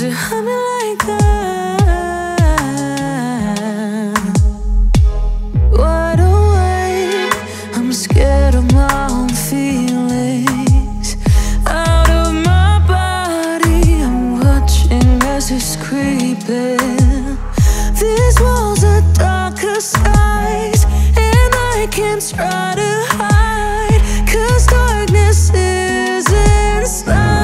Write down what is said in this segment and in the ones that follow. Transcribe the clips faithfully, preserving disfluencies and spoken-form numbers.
you hurt me like that? Wide awake, I'm scared of my own feelings. Out of my body, I'm watching as it's creeping. These walls are darker skies, and I can't try to hide, 'cause darkness is inside.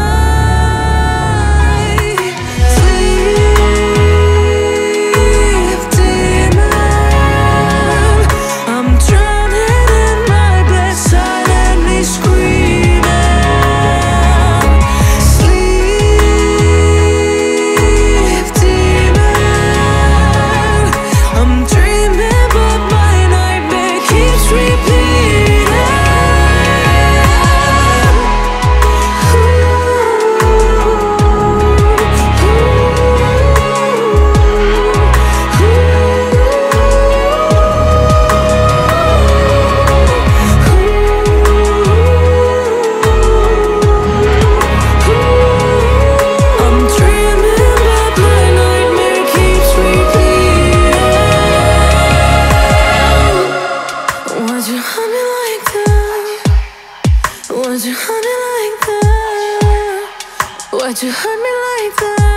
Why'd you hurt me like that? Why'd you hurt me like that?